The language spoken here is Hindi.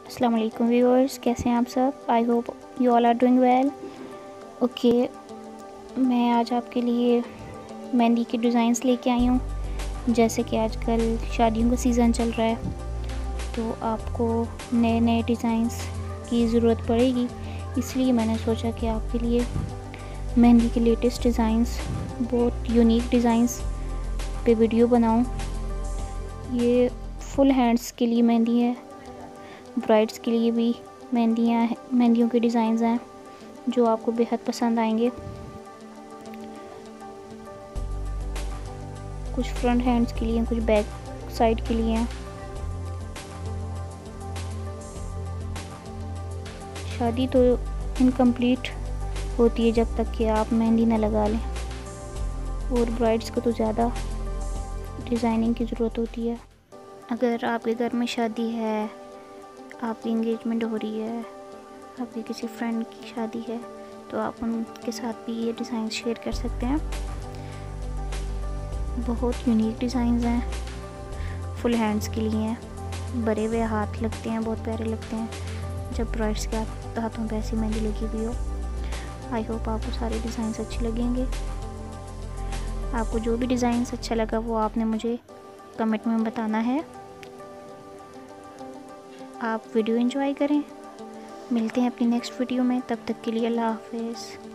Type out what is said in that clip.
अस्सलाम वालेकुम व्यूअर्स, कैसे हैं आप सब। I hope you all are doing well. Okay, मैं आज आपके लिए मेहंदी के डिज़ाइंस लेके आई हूँ। जैसे कि आजकल शादियों का सीज़न चल रहा है, तो आपको नए नए डिज़ाइंस की ज़रूरत पड़ेगी। इसलिए मैंने सोचा कि आपके लिए मेहंदी के लेटेस्ट डिज़ाइंस, बहुत यूनिक डिज़ाइंस पे वीडियो बनाऊँ। ये फुल हैंड्स के लिए मेहंदी है, ब्राइड्स के लिए भी मेहंदियों के डिज़ाइंस हैं जो आपको बेहद पसंद आएंगे। कुछ फ्रंट हैंड्स के लिए, कुछ बैक साइड के लिए हैं। शादी तो इनकम्प्लीट होती है जब तक कि आप मेहंदी ना लगा लें, और ब्राइड्स को तो ज़्यादा डिज़ाइनिंग की ज़रूरत होती है। अगर आपके घर में शादी है, आपकी इंगेजमेंट हो रही है, आपकी किसी फ्रेंड की शादी है, तो आप उनके साथ भी ये डिज़ाइन शेयर कर सकते हैं। बहुत यूनिक डिज़ाइंस हैं, फुल हैंड्स के लिए हैं, बड़े हुए हाथ लगते हैं, बहुत प्यारे लगते हैं जब ब्राइड्स के हाथों पे ऐसी मेहंदी लगी हुई हो। आई होप आपको सारे डिज़ाइंस अच्छे लगेंगे। आपको जो भी डिज़ाइंस अच्छा लगा वो आपने मुझे कमेंट में बताना है। आप वीडियो एंजॉय करें। मिलते हैं अपनी नेक्स्ट वीडियो में, तब तक के लिए अल्लाह हाफ़िज़।